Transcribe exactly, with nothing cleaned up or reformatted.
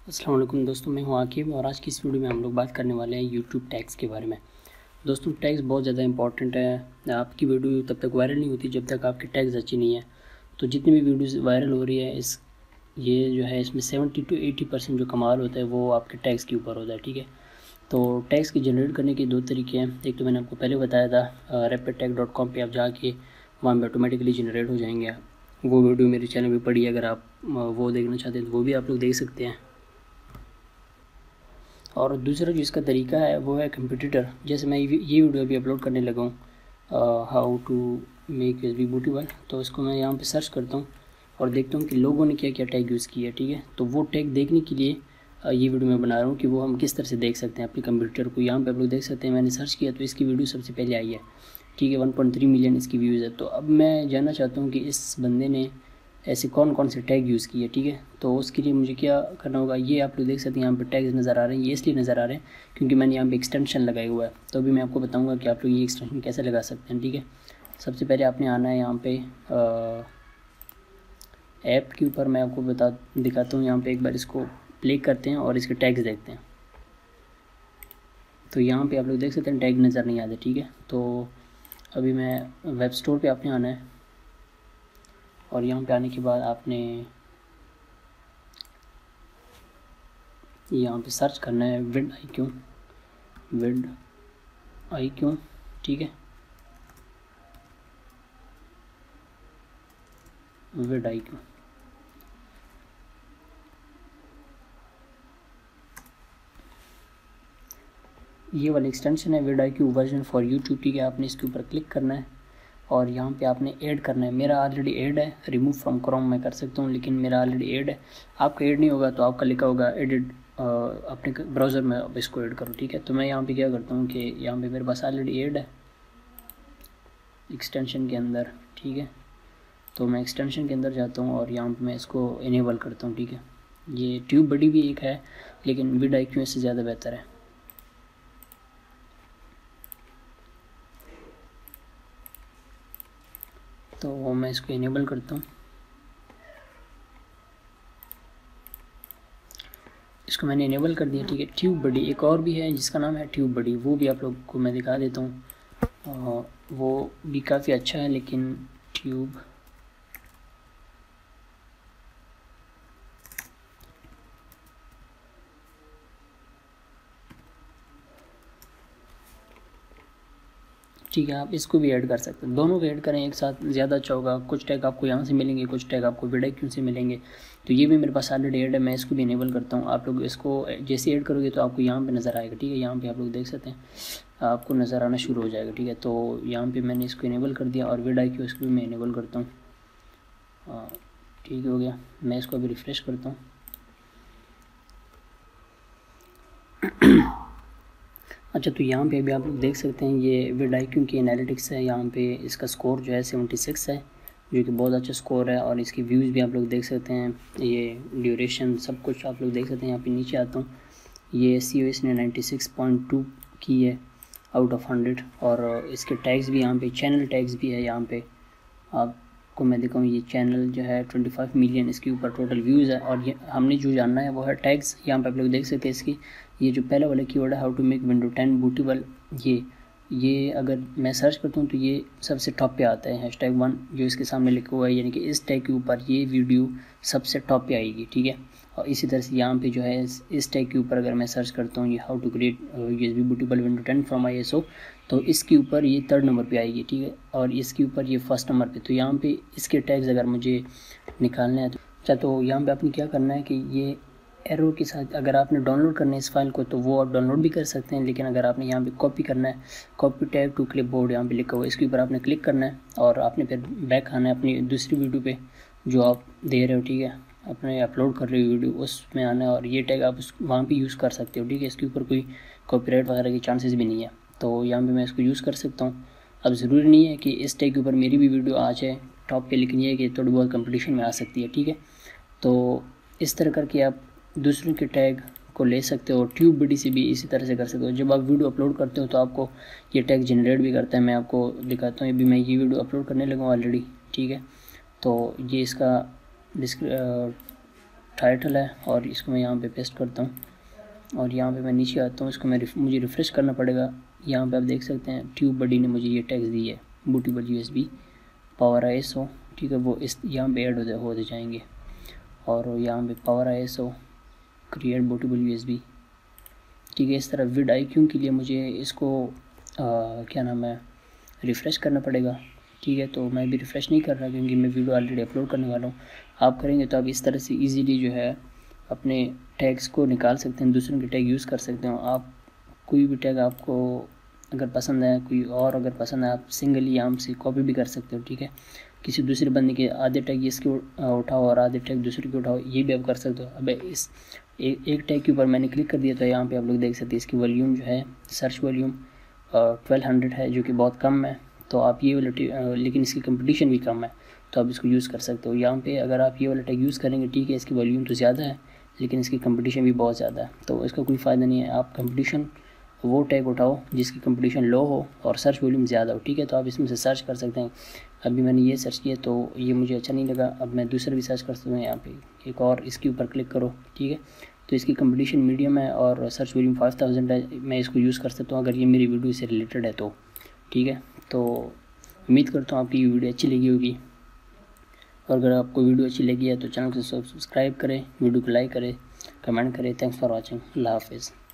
अस्सलाम वालेकुम दोस्तों, मैं हूं आकिब और आज की इस वीडियो में हम लोग बात करने वाले हैं यूट्यूब टैग्स के बारे में। दोस्तों, टैग्स बहुत ज़्यादा इंपॉर्टेंट है। आपकी वीडियो तब तक वायरल नहीं होती जब तक आपके टैग्स अच्छी नहीं है। तो जितनी भी वीडियोस वायरल हो रही है, इस ये जो है इसमें सेवेंटी टू एटी परसेंट जो कमाल होता है वो आपके टैग्स के ऊपर होता है। ठीक है, तो टैग्स की जनरेट करने के दो तरीके हैं। एक तो मैंने आपको पहले बताया था, रैपिड टैग डॉट कॉम पर आप जाके वहाँ पर ऑटोमेटिकली जनरेट हो जाएंगे। वो वीडियो मेरे चैनल पर पड़ी है, अगर आप वो देखना चाहते हैं तो वो भी आप लोग देख सकते हैं। और दूसरा जो इसका तरीका है वो है कंप्यूटर। जैसे मैं ये वीडियो अभी अपलोड करने लगा हूँ, how to make S B bootable, तो इसको मैं यहाँ पे सर्च करता हूँ और देखता हूँ कि लोगों ने क्या क्या टैग यूज़ किया है। ठीक है, तो वो टैग देखने के लिए uh, ये वीडियो मैं बना रहा हूँ कि वो हम किस तरह से देख सकते हैं अपने कंप्यूटर को। यहाँ पे आप लोग देख सकते हैं, मैंने सर्च किया तो इसकी वीडियो सबसे पहले आई है। ठीक है, वन पॉइंट थ्री मिलियन इसकी व्यूज़ है। तो अब मैं जानना चाहता हूँ कि इस बंदे ने ऐसे कौन कौन से टैग यूज़ किए। ठीक है, तो उसके लिए मुझे क्या करना होगा, ये आप लोग देख सकते हैं यहाँ पे टैग्स नज़र आ रहे हैं। ये इसलिए नज़र आ रहे हैं क्योंकि मैंने यहाँ पे एक्सटेंशन लगाया हुआ है। तो अभी मैं आपको बताऊँगा कि आप लोग ये एक्सटेंशन कैसे लगा सकते हैं। ठीक है, सबसे पहले आपने आना है यहाँ पे ऐप के ऊपर। मैं आपको बता दिखाता हूँ, यहाँ पे एक बार इसको प्ले करते हैं और इसके टैग्स देखते हैं। तो यहाँ पे आप लोग देख सकते हैं टैग नज़र नहीं आते। ठीक है, तो अभी मैं वेब स्टोर पे आपने आना है और यहाँ पे आने के बाद आपने यहाँ पे सर्च करना है विड I Q, width I Q. ठीक है, विड आई क्यू। ये वाली एक्सटेंशन है vidIQ version for YouTube. ठीक है, आपने इसके ऊपर क्लिक करना है और यहाँ पे आपने ऐड करना है। मेरा ऑलरेडी ऐड है, रिमूव फ्रॉम क्रोम मैं कर सकता हूँ, लेकिन मेरा ऑलरेडी ऐड है। आपका ऐड नहीं होगा तो आपका लिखा होगा एडिट, अपने ब्राउज़र में अब इसको ऐड करो। ठीक है, तो मैं यहाँ पे क्या करता हूँ कि यहाँ पे मेरे पास ऑलरेडी ऐड है एक्सटेंशन के अंदर। ठीक है, तो मैं एक्सटेंशन के अंदर जाता हूँ और यहाँ पे मैं इसको इनेबल करता हूँ। ठीक है, ये ट्यूब बडी भी एक है, लेकिन विड आई क्यू इससे ज़्यादा बेहतर है। तो मैं इसको इनेबल करता हूँ। इसको मैंने इनेबल कर दिया। ठीक है, ट्यूब बडी एक और भी है जिसका नाम है ट्यूब बडी, वो भी आप लोग को मैं दिखा देता हूँ। वो भी काफ़ी अच्छा है, लेकिन ट्यूब ठीक है, आप इसको भी ऐड कर सकते हैं। दोनों को ऐड करें एक साथ, ज़्यादा अच्छा होगा। कुछ टैग आपको यहाँ से मिलेंगे, कुछ टैग आपको विड आई क्यू से मिलेंगे। तो ये भी मेरे पास ऑलरेडी ऐड है, मैं इसको भी इनेबल करता हूँ। आप लोग इसको जैसे ऐड करोगे तो आपको यहाँ पे नज़र आएगा। ठीक है, यहाँ पे आप लोग देख सकते हैं, आपको नज़र आना शुरू हो जाएगा। ठीक है, तो यहाँ पर मैंने इसको इनेबल कर दिया और विड आई क्यू इसको भी मैं इनेबल करता हूँ। ठीक हो गया, मैं इसको अभी रिफ़्रेश करता हूँ। अच्छा, तो यहाँ पे भी आप लोग देख सकते हैं ये विड आई क्यू की एनालिटिक्स है। यहाँ पे इसका स्कोर जो है सेवेंटी सिक्स है, जो कि बहुत अच्छा स्कोर है। और इसकी व्यूज़ भी आप लोग देख सकते हैं, ये ड्यूरेशन सब कुछ आप लोग देख सकते हैं। यहाँ पे नीचे आता हूँ, ये एस सी ओ इसने नाइन्टी सिक्स पॉइंट टू की है आउट ऑफ हंड्रेड। और इसके टैग्स भी यहाँ पे, चैनल टैग्स भी है यहाँ पे। आपको मैं दिखाऊँ, ये चैनल जो है ट्वेंटी फाइव मिलियन इसके ऊपर टोटल व्यूज़ है। और ये हमने जो जानना है वो है टैग्स। यहाँ पे आप लोग देख सकते हैं इसकी, ये जो पहला वाला कीवर्ड है how to make window ten bootable, ये ये अगर मैं सर्च करता हूँ तो ये सबसे टॉप पे आता है, हैश टैग वन जो इसके सामने लिखा हुआ है, यानी कि इस टैग के ऊपर ये वीडियो सबसे टॉप पे आएगी। ठीक है, और इसी तरह से यहाँ पे जो है इस टैग के ऊपर अगर मैं सर्च करता हूँ ये how to create USB bootable window ten from I S O, तो इसके ऊपर ये थर्ड नंबर पे आएगी। ठीक है, और इसके ऊपर ये फर्स्ट नंबर पे। तो यहाँ पे इसके टैग्स अगर मुझे निकालना है तो अच्छा, तो यहाँ पे आपने क्या करना है कि ये एरो के साथ अगर आपने डाउनलोड करना है इस फाइल को तो वो आप डाउनलोड भी कर सकते हैं, लेकिन अगर आपने यहाँ पे कॉपी करना है, कॉपी टैग टू क्लिपबोर्ड यहाँ पे लिखा हुआ है, इसके ऊपर आपने क्लिक करना है और आपने फिर बैक आना है अपनी दूसरी वीडियो पे जो आप दे रहे हो। ठीक है, अपने अपलोड कर रहे हो वीडियो, उसमें आना है और ये टैग आप उस वहाँ पे यूज़ कर सकते हो। ठीक है, इसके ऊपर कोई कॉपीराइट वगैरह के चांसेस भी नहीं है, तो यहाँ पे मैं इसको यूज़ कर सकता हूँ। अब ज़रूरी नहीं है कि इस टैग के ऊपर मेरी भी वीडियो आ जाए टॉप पे, लेकिन ये है कि थोड़ी बहुत कंपटीशन में आ सकती है। ठीक है, तो इस तरह करके आप दूसरों के टैग को ले सकते हो। ट्यूब बडी से भी इसी तरह से कर सकते हो। जब आप वीडियो अपलोड करते हो तो आपको ये टैग जनरेट भी करता है। मैं आपको दिखाता हूँ, अभी मैं ये वीडियो अपलोड करने लगा हूँ ऑलरेडी। ठीक है, तो ये इसका टाइटल है और इसको मैं यहाँ पे पेस्ट करता हूँ और यहाँ पे मैं नीचे आता हूँ। इसको मैं मुझे रिफ़्रेश करना पड़ेगा। यहाँ पे आप देख सकते हैं ट्यूब बडी ने मुझे ये टैग्स दी है, बूटेबल यूएसबी, पावर आईएसओ, ठीक है, वो इस यहाँ पे ऐड हो होते जाएंगे। और यहाँ पे power ISO, create bootable USB, ठीक है। इस तरह विड आईक्यू के लिए मुझे इसको आ, क्या नाम है रिफ़्रेश करना पड़ेगा, ठीक है। तो मैं भी रिफ़्रेश नहीं कर रहा क्योंकि मैं वीडियो ऑलरेडी अपलोड करने वाला हूँ। आप करेंगे तो आप इस तरह से इजीली जो है अपने टैग्स को निकाल सकते हैं, दूसरों के टैग यूज़ कर सकते हो। आप कोई भी टैग आपको अगर पसंद है, कोई और अगर पसंद है, आप सिंगली यहाँ से कॉपी भी कर सकते हो, ठीक है। किसी दूसरे बंदे के आधे टैग इसके उठाओ और आधे टैग दूसरे के उठाओ, ये भी आप कर सकते हो। अब इस एक एक टैग के ऊपर मैंने क्लिक कर दिया तो यहाँ पे आप लोग देख सकते हैं इसकी वॉल्यूम जो है, सर्च वॉल्यूम ट्वेल्व हंड्रेड है, जो कि बहुत कम है। तो आप ये वाला, लेकिन इसकी कंपटीशन भी कम है, तो आप इसको यूज़ कर सकते हो। यहाँ पे अगर आप ये वाला टैग यूज़ करेंगे, ठीक है, इसकी वॉल्यूम तो ज़्यादा है लेकिन इसकी कंपटीशन भी बहुत ज़्यादा है, तो इसका कोई फ़ायदा नहीं है। आप कंपटीशन वो टैग उठाओ जिसकी कंपटीशन लो हो और सर्च वॉल्यूम ज़्यादा हो, ठीक है। तो आप इसमें से सर्च कर सकते हैं। अभी मैंने ये सर्च किया तो ये मुझे अच्छा नहीं लगा, अब मैं दूसरा भी सर्च कर सकता हूँ। यहाँ पे एक और इसके ऊपर क्लिक करो, ठीक है। तो इसकी कंपटीशन मीडियम है और सर्च वॉल्यूम फाइव थाउजेंड है। मैं इसको यूज़ कर सकता हूँ अगर ये मेरी वीडियो से रिलेटेड है तो, ठीक है। तो उम्मीद करता हूँ आपकी ये वीडियो अच्छी लगी होगी, और अगर आपको वीडियो अच्छी लगी है तो चैनल को सब्सक्राइब करें, वीडियो को लाइक करें, कमेंट करें। Thanks for watching. अल्लाह हाफिज़।